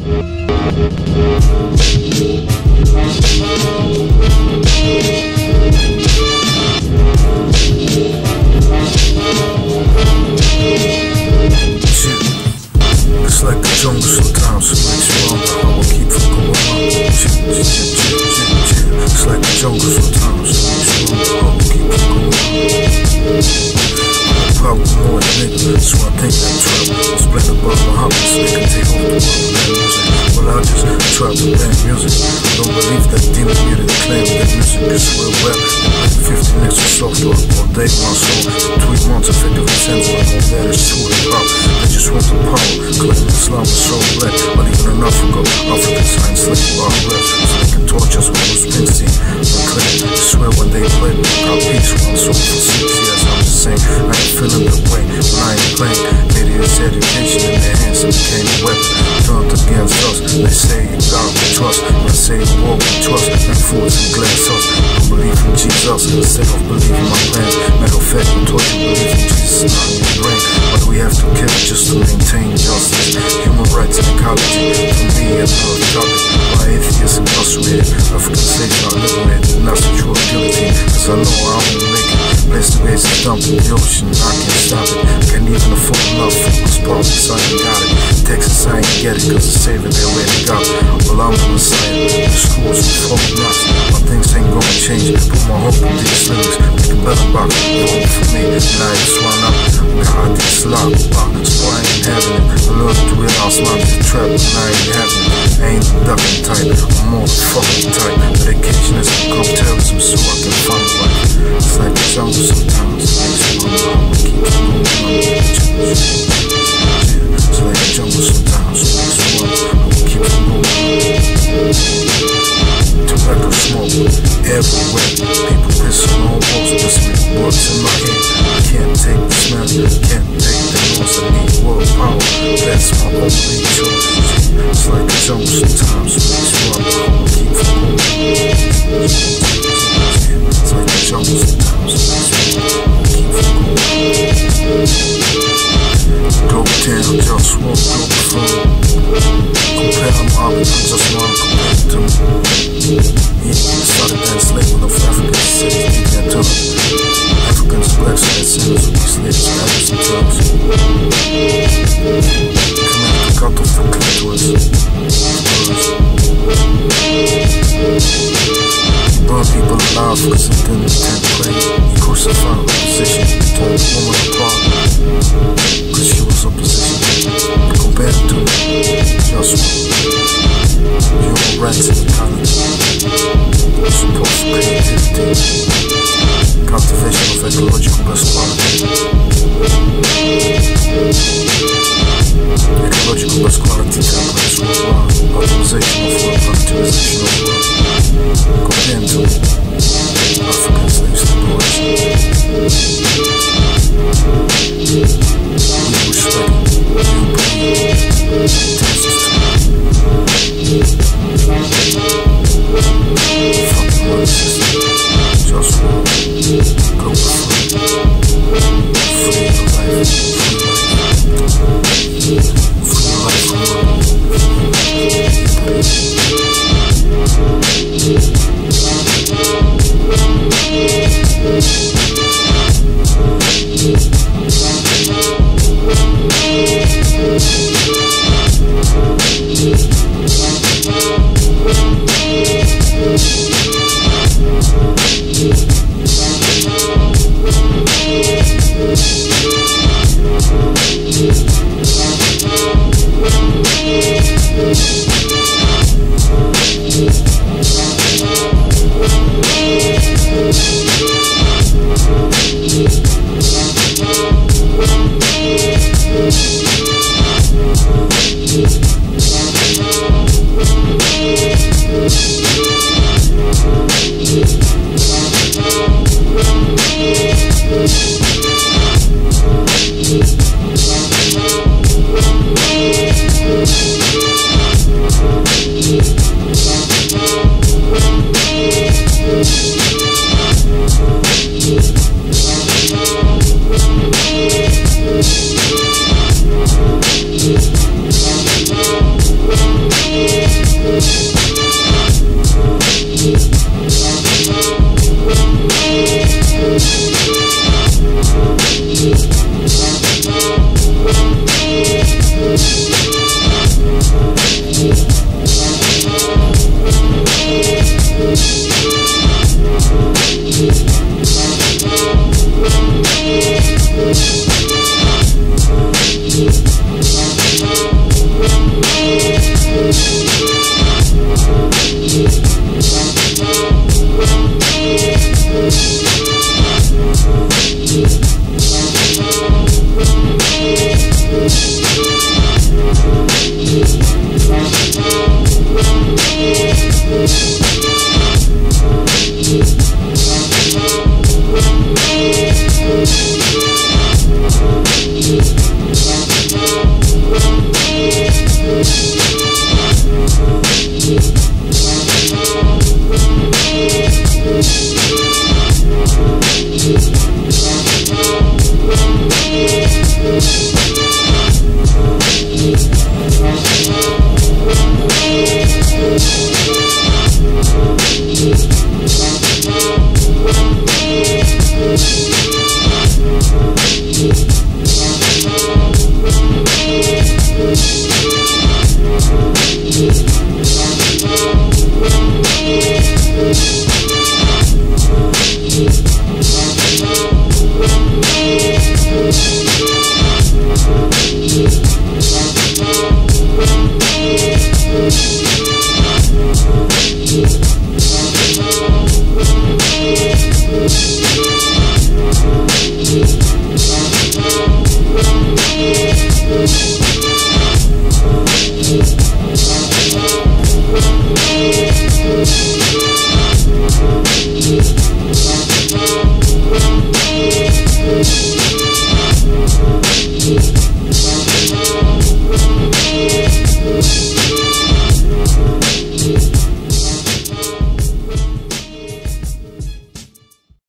It's like the jungle sometimes, so makes you wonder how I keep from going on. It's like the jungle sometimes, so makes you wonder how I keep from going on. Problem more than nigga, so I think that trap was played above my hobbies. They can take over the world with that music. Well, I just trap with that music. I don't believe that demon muted claim that music is real well. They play 50 extra software all day my soul. For 3 months, effective sense when all that is true and pop. They just want the power, claiming Islam is so black. But even in Africa, African science like our reps. So they can torch us with those Springsteen. But claim, I swear when they play, got peace one soul for 6 years. I'm just saying, I ain't feeling that way when I ain't playing. Idiots education in their hands and became a weapon turned against us. They say in God we trust, I say in war we trust. And fools and glass us. Don't believe in Jesus instead of believing my plans. Matter of fact, we taught you believe in Jesus, not in your brain. But we have to kill just to maintain justice. Human rights and ecology, for me another topic. Why atheists incarcerated, African slaves not liberated, not the true guillotine. Cause I know I won't make it. Place the base is dumped in the ocean, I can't stop it. Can't even afford enough for my sponsors, I ain't got it. Texas, I ain't get it, cause the savior they already got it. Well, I'm the messiah, the schools with folk nuts. My things ain't gonna change, put my hope in these lyrics. Make a better box, they hope for me, and I just run up. God, this lock, so I ain't having it. I learned to realize life is a trap, and I ain't having it. I ain't the ducking type, I'm more the fucking type. Medication has become terrorism, so I can find a life. It's like the jungle sometimes, it makes me wonder how I keep going on. It's like the jungle sometimes, it makes me wonder how I keep going on. Tobacco smoke everywhere, people pissing on walls, whispering words in my head. I can't take the smell, can't take the noise, I need world power, that's my only choice. It's like the jungle sometimes, it makes me wonder how I keep going on. It's like the jungle sometimes, it makes me wonder how I keep going on. Go down, JustWar, Globalfirm. Compare them all, I just wanna compare to me. Yeah, started that slave with African cities, keep that tongue. Africans, blacks, and sinners, we slaves, Arabs, and drugs. Come on, cut off the clitoris. He burned people alive cause he didn't intend to play. He crucified opposition, torn the woman apart cause she was opposition. Compared to JustWar, human rights and ecology, support for creativity, cultivation of ecological best quality. Ecological best quality templates worldwide, optimization of world, optimization of world. Compared to African slaves liberation. We respect you bring taxes to fucking world system. JustWar, Globalfirm, free your life, free your life from We'll be right back.